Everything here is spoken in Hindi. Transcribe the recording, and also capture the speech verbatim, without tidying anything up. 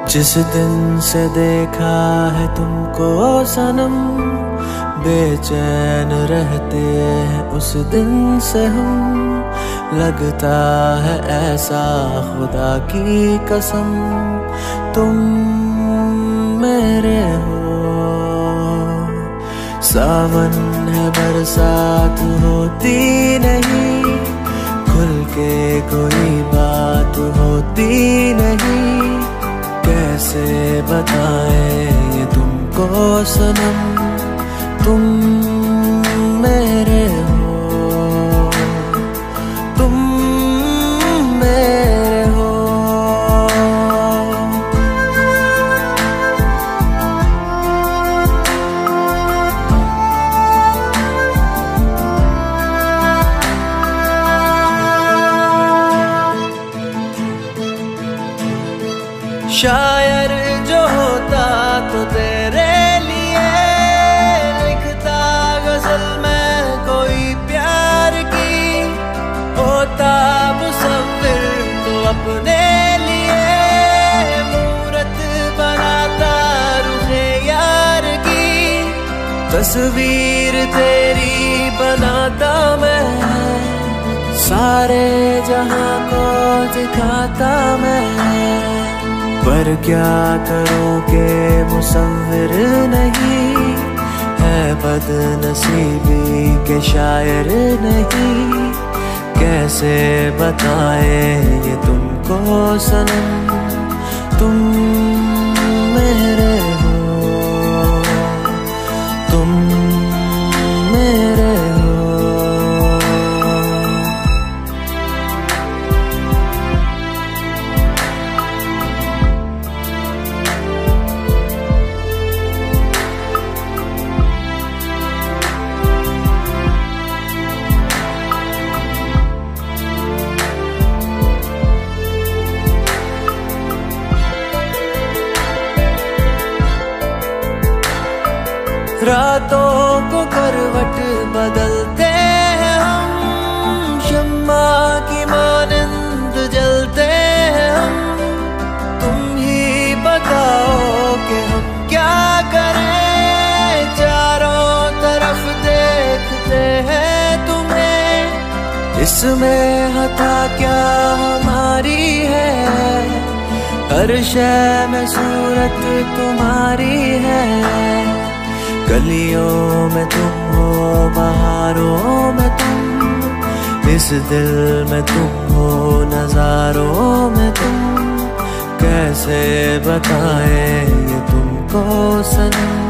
जिस दिन से देखा है तुमको सनम, बेचैन रहते हैं उस दिन से हम। लगता है ऐसा खुदा की कसम, तुम मेरे हो। सावन है बरसात होती नहीं, खुल के कोई बात होती नहीं। कैसे बताएं ये तुमको सनम, तुम मेरे हो, तुम मेरे हो। शायर जो होता तो तेरे लिए लिखता गजल मैं कोई प्यार की, होता मुसव्विर तो अपने लिए मूरत बनाता रुखे यार की। तस्वीर तेरी बनाता मैं, सारे जहां को दिखाता मैं। पर क्या करूं के मुसव्विर नहीं, है बदनसीबी के शायर नहीं। कैसे बताए ये तुमको सनम, तुम मेरे हो, तुम मेरे हो। रातों को करवट बदलते हैं हम, शम्मा की मानंद जलते हैं हम। तुम ही बताओ कि हम क्या करें, चारों तरफ देखते हैं तुम्हें। इसमें हता क्या हमारी है, हर शय में सूरत तुम्हारी है। गलियों में तुम हो, बहारों में तुम, इस दिल में तुम हो, नजारों में तुम। कैसे बताएं ये तुमको सनम,